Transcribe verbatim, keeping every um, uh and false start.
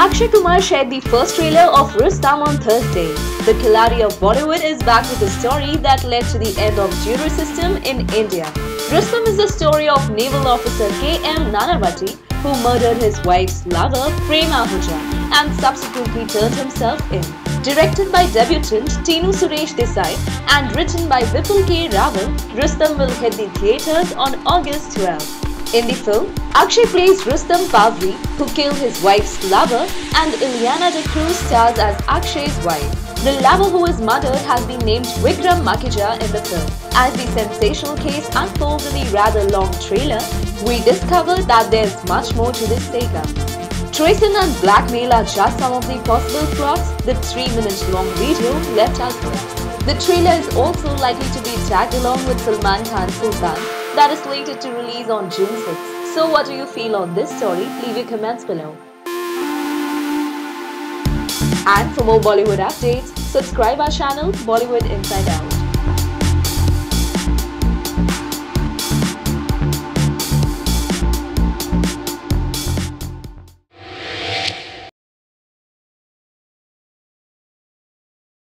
Akshay Kumar shared the first trailer of Rustom on Thursday. The Khiladi of Bollywood is back with a story that led to the end of jury system in India. Rustom is the story of naval officer K M Nanavati, who murdered his wife's lover Prem Ahuja and subsequently turned himself in. Directed by debutant Tinu Suresh Desai and written by Vipul K. Rawal, Rustom will hit the theatres on August twelfth. In the film, Akshay plays Rustom Pavri, who killed his wife's lover, and Ileana de Cruz stars as Akshay's wife. The lover who is murdered has been named Vikram Makhija in the film. As the sensational case unfolds in the rather long trailer, we discover that there's much more to this saga. Treason and blackmail are just some of the possible plots the three minute long video left us with. The trailer is also likely to be tagged along with Salman Khan's Sultan, that is slated to release on June sixth. So what do you feel on this story? Leave your comments below. And for more Bollywood updates, subscribe our channel Bollywood Inside Out.